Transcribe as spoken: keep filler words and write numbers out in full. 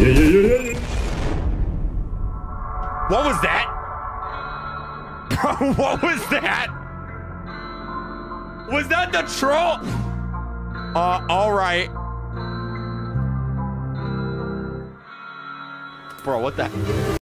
What was that? Bro, what was that? Was that the troll? Uh, all right. Bro, what the?